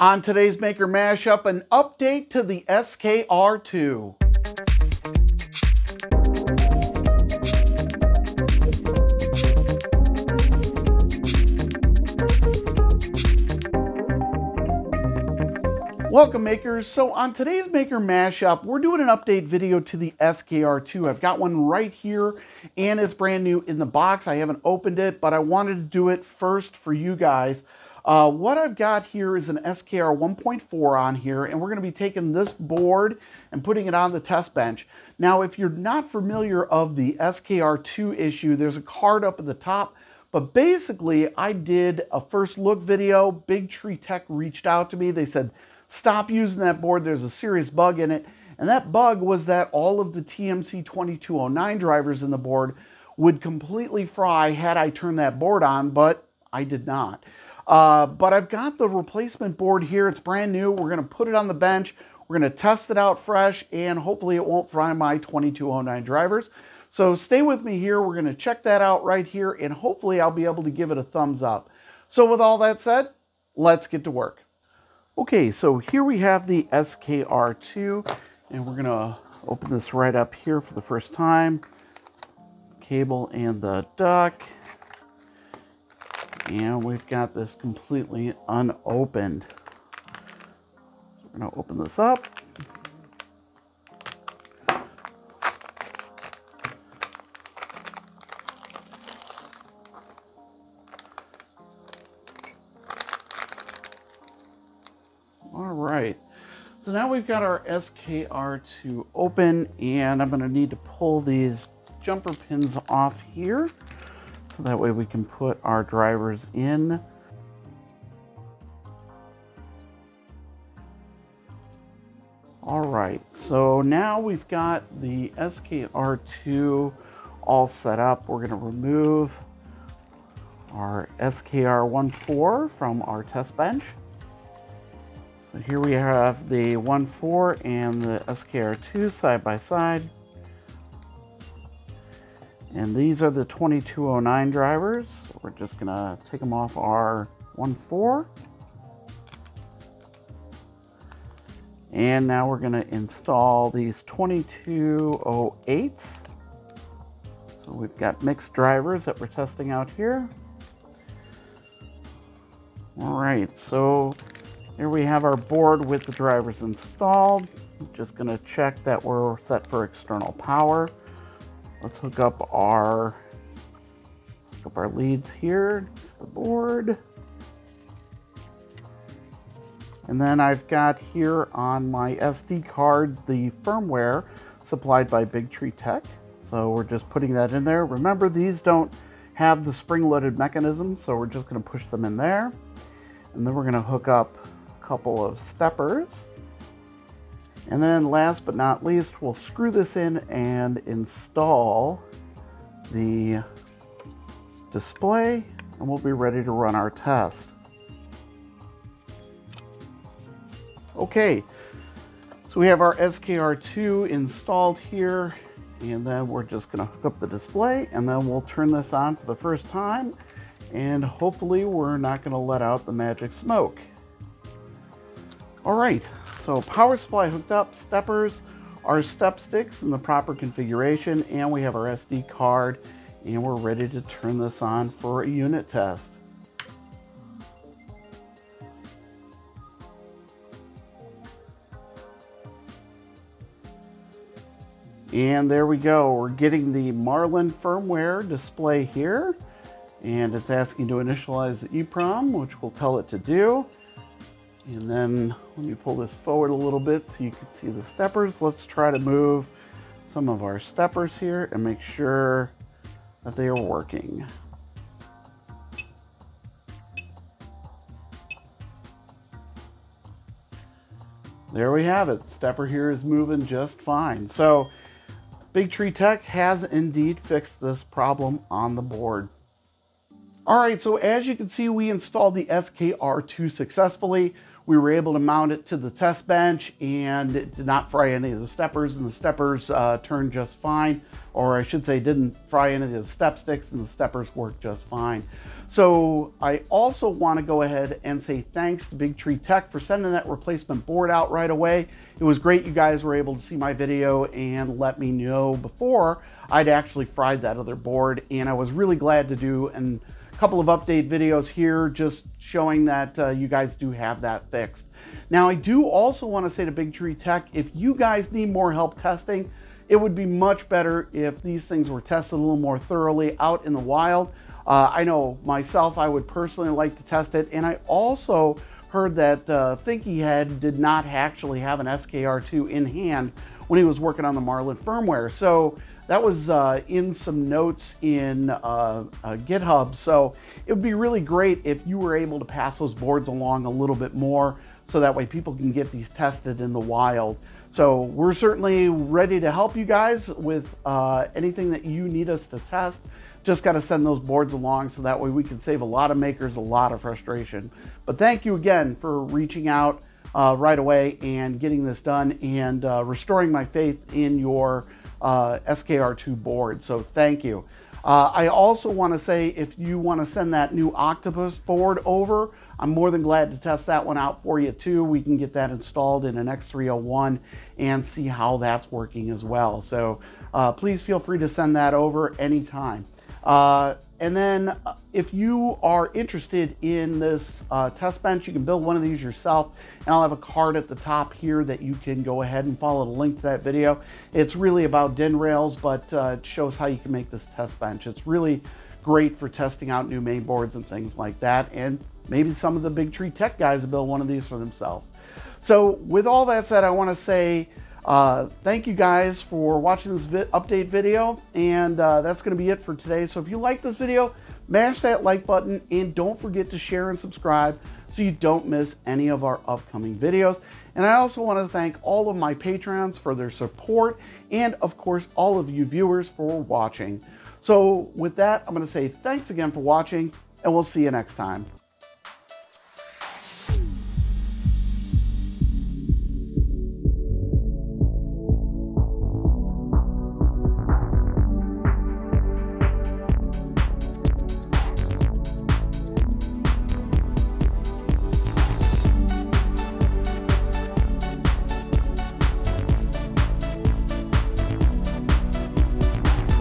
On today's Maker Mashup, an update to the SKR2. Welcome makers. So on today's Maker Mashup, we're doing an update video to the SKR2. I've got one right here and it's brand new in the box. I haven't opened it, but I wanted to do it first for you guys. What I've got here is an SKR 1.4 on here, and we're going to be taking this board and putting it on the test bench. Now, if you're not familiar of the SKR2 issue, there's a card up at the top, but basically I did a first look video. BigTreeTech reached out to me. They said, stop using that board. There's a serious bug in it. And that bug was that all of the TMC2209 drivers in the board would completely fry had I turned that board on, but I did not. But I've got the replacement board here. It's brand new. We're going to put it on the bench. We're going to test it out fresh, and hopefully it won't fry my 2209 drivers. So stay with me here. We're going to check that out right here, and hopefully I'll be able to give it a thumbs up. So with all that said, let's get to work. Okay, so here we have the SKR2, and we're going to open this right up here for the first time. Cable and the duck. And we've got this completely unopened. So we're going to open this up. All right. So now we've got our SKR2 open, and I'm going to need to pull these jumper pins off here. So that way we can put our drivers in. All right, so now we've got the SKR2 all set up. We're gonna remove our SKR14 from our test bench. So here we have the 1.4 and the SKR2 side by side. And these are the 2209 drivers. So we're just gonna take them off our 1.4. And now we're gonna install these 2208s. So we've got mixed drivers that we're testing out here. All right, so here we have our board with the drivers installed. Just gonna check that we're set for external power. Let's hook up our leads here to the board. And then I've got here on my SD card the firmware supplied by BigTreeTech. So we're just putting that in there. Remember, these don't have the spring-loaded mechanism, so we're just going to push them in there. And then we're going to hook up a couple of steppers. And then last but not least, we'll screw this in and install the display, and we'll be ready to run our test. Okay, so we have our SKR2 installed here, and then we're just going to hook up the display, and then we'll turn this on for the first time, and hopefully we're not going to let out the magic smoke. All right. So power supply hooked up, steppers, our step sticks in the proper configuration, and we have our SD card, and we're ready to turn this on for a unit test. And there we go. We're getting the Marlin firmware display here, and it's asking to initialize the EEPROM, which we'll tell it to do. And then let me pull this forward a little bit so you can see the steppers. Let's try to move some of our steppers here and make sure that they are working. There we have it. Stepper here is moving just fine. So BigTreeTech has indeed fixed this problem on the board. All right, so as you can see, we installed the SKR2 successfully. We were able to mount it to the test bench, and it did not fry any of the steppers, and the steppers turned just fine. Or I should say didn't fry any of the step sticks, and the steppers worked just fine. So I also want to go ahead and say thanks to BigTreeTech for sending that replacement board out right away. It was great you guys were able to see my video and let me know before I'd actually fried that other board, and I was really glad to do a couple of update videos here just showing that you guys do have that fixed. Now I do also want to say to BigTreeTech, if you guys need more help testing, it would be much better if these things were tested a little more thoroughly out in the wild. I know myself, I would personally like to test it, and I also heard that ThinkEhead did not actually have an SKR2 in hand when he was working on the Marlin firmware. So that was in some notes in GitHub. So it would be really great if you were able to pass those boards along a little bit more, so that way people can get these tested in the wild. So we're certainly ready to help you guys with anything that you need us to test. Just got to send those boards along so that way we can save a lot of makers a lot of frustration. But thank you again for reaching out right away and getting this done and restoring my faith in your SKR2 board. So thank you. I also want to say, if you want to send that new Octopus board over, I'm more than glad to test that one out for you too. We can get that installed in an X301 and see how that's working as well. So please feel free to send that over anytime. And then if you are interested in this test bench, you can build one of these yourself, and I'll have a card at the top here that you can go ahead and follow the link to that video. It's really about DIN rails, but it shows how you can make this test bench. It's really great for testing out new main boards and things like that, and maybe some of the BigTreeTech guys will build one of these for themselves. So with all that said, I want to say thank you guys for watching this update video, and that's going to be it for today. So if you like this video, mash that like button, and don't forget to share and subscribe so you don't miss any of our upcoming videos. And I also want to thank all of my patrons for their support, and of course all of you viewers for watching. So with that, I'm going to say thanks again for watching, and we'll see you next time.